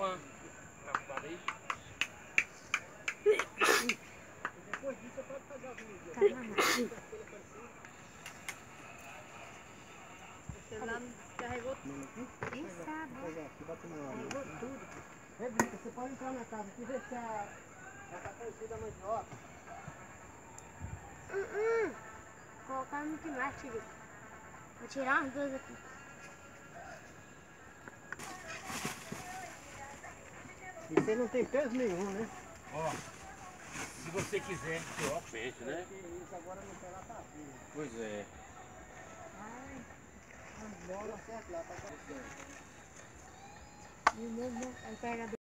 uma preocupada aí. Depois disso você pode fazer as medidas. Tá amarrado. Você lá carregou tudo. Quem sabe? Carregou tudo. Revita, você pode entrar na casa aqui e ver se já tá crescida a mandioca. Colocar muito mais, filho. Vou tirar umas duas aqui. E você não tem peso nenhum, né? Ó, se você quiser tirar o peixe, né? Isso agora não tem lá tá frio. Pois é. Ai, a bola certo lá, tá crescendo. Meu Deus, aí pega